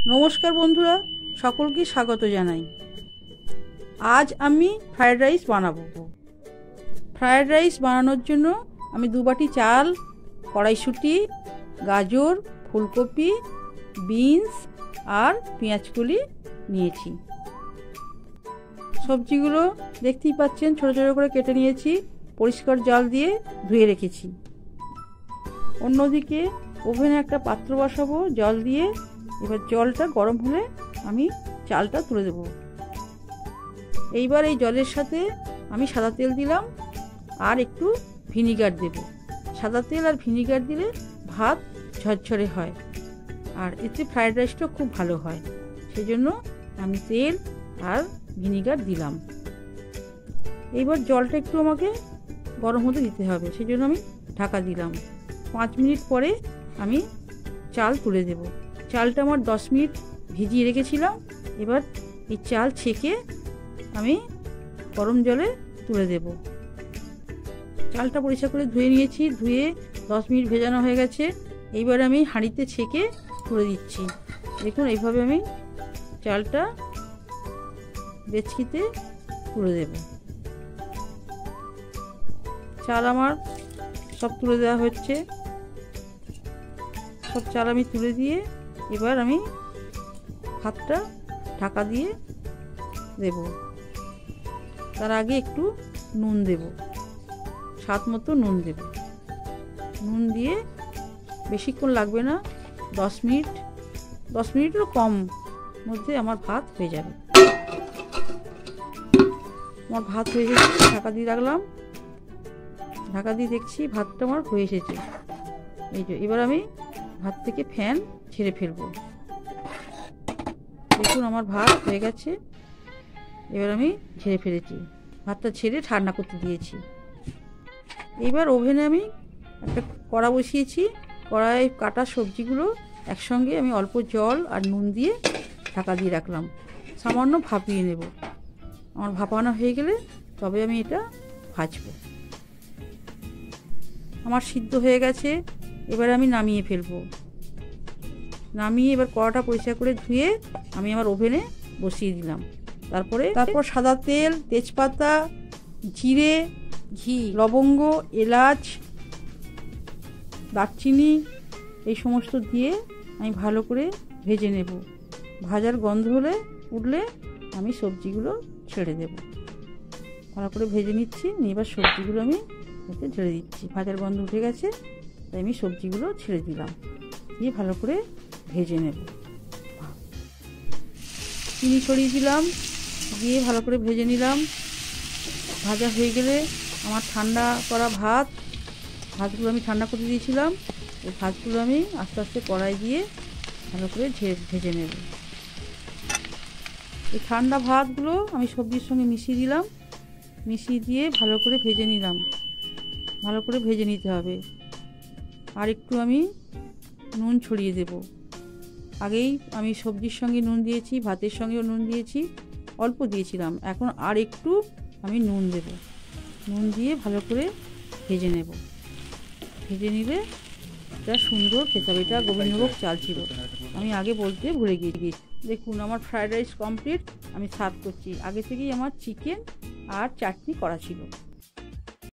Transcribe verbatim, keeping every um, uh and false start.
नमस्कार बंधुरा सकलके स्वागत जानाई। आज आमी फ्राइड राइस बानाबो। फ्राइड राइस बानानोर जोन्नो आमी दो बाटी चाल, कड़ाईशुटी, गाजर, फुलकपि, बिन्स और पेঁয়াজকলি निয়েছি। सब्जीगुलो देखतेই পাচ্ছেন ছোট ছোট করে কেটে নিয়েছি, পরিষ্কার জল দিয়ে ধুয়ে রেখেছি। অন্যদিকে ওভেনে একটা পাত্র বসাবো জল দিয়ে। এবার জলটা গরম হলে আমি চালটা তুলে দেব। এইবার এই জলের সাথে আমি সাদা তেল দিলাম আর একটু ভিনিগার দেব। সাদা তেল আর ভিনিগার দিলে ভাত ঝরঝরে হয় আর এতে ফ্রাইড রাইসটা খুব ভালো হয়, সেজন্য আমি তেল আর ভিনিগার দিলাম। এইবার জলটা একটু আমাকে গরম হতে দিতে হবে, সেজন্য আমি ঢাকা দিলাম। পাঁচ মিনিট পরে আমি চাল তুলে দেব। চালটা আমার দশ মিনিট ভিজিয়ে রেখেছিলাম। এবার এই চাল ছেঁকে আমি গরম জলে তুলে দেব। চালটা পরিষ্কার করে ধুয়ে নিয়েছি, ধুয়ে দশ মিনিট ভেজানো হয়ে গেছে। এইবার আমি হাঁড়িতে ছেঁকে তুলে দিচ্ছি। দেখুন এইভাবে আমি চালটা ডেচকিতে তুলে দেব। চাল আমার সব তুলে দেওয়া হচ্ছে। সব চাল আমি তুলে দিয়ে এবার আমি ভাতটা ঢাকা দিয়ে দেব। তার আগে একটু নুন দেব, স্বাদ মতো নুন দেব। নুন দিয়ে বেশিক্ষণ লাগবে না, দশ মিনিট দশ মিনিটেরও কম মধ্যে আমার ভাত হয়ে যাবে। আমার ভাত হয়ে গেছে, ঢাকা দিয়ে রাখলাম। ঢাকা দিয়ে দেখছি ভাতটা আমার হয়ে এসেছে। এই যে এবার আমি ভাত থেকে ফ্যান ছেড়ে ফেলবো। দেখুন আমার ভাত হয়ে গেছে। এবার আমি ঝেড়ে ফেলেছি। ভাতটা ছেড়ে ঠান্ডা করতে দিয়েছি। এইবার ওভেনে আমি একটা কড়া বসিয়েছি। কড়াই কাটা সবজিগুলো একসঙ্গে আমি অল্প জল আর নুন দিয়ে ঢাকা দিয়ে রাখলাম। সামান্য ভাপিয়ে নেব। আমার ভাপানো হয়ে গেলে তবে আমি এটা ভাজবো। আমার সিদ্ধ হয়ে গেছে। এবার আমি নামিয়ে ফেলবো। নামিয়ে এবার কড়াটা পরিষ্কার করে ধুয়ে আমি আমার ওভেনে বসিয়ে দিলাম। তারপরে তারপর সাদা তেল, তেজপাতা, জিরে, ঘি, লবঙ্গ, এলাচ, দারচিনি এই সমস্ত দিয়ে আমি ভালো করে ভেজে নেব। ভাজার গন্ধ হলে উঠলে আমি সবজিগুলো ছেড়ে দেব। ভালো করে ভেজে নিচ্ছি। এবার সবজিগুলো আমি এতে ছেড়ে দিচ্ছি। ভাজার গন্ধ উঠে গেছে, তাই আমি সবজিগুলো ছেড়ে দিলাম। দিয়ে ভালো করে ভেজে নেব। চিনি ছড়িয়ে দিলাম, দিয়ে ভালো করে ভেজে নিলাম। ভাজা হয়ে গেলে আমার ঠান্ডা করা ভাত ভাতগুলো আমি ঠান্ডা করে দিয়েছিলাম। এই ভাতগুলো আমি আস্তে আস্তে কড়াই দিয়ে ভালো করে ভেজে নেব। এই ঠান্ডা ভাতগুলো আমি সবজির সঙ্গে মিশিয়ে দিলাম। মিশিয়ে দিয়ে ভালো করে ভেজে নিলাম। ভালো করে ভেজে নিতে হবে। আর একটু আমি নুন ছড়িয়ে দেব। আগেই আমি সবজির সঙ্গে নুন দিয়েছি, ভাতের সঙ্গেও নুন দিয়েছি, অল্প দিয়েছিলাম। এখন আর একটু আমি নুন দেব। নুন দিয়ে ভালো করে ভেজে নেব। ভেজে নিলে এটা সুন্দর খেতে হবে। এটা গোবিন্দভোগ চাল ছিল, আমি আগে বলতে ভুলে গিয়েছি। দেখুন আমার ফ্রাইড রাইস কমপ্লিট। আমি সার্ভ করছি। আগে থেকেই আমার চিকেন আর চাটনি করা ছিল।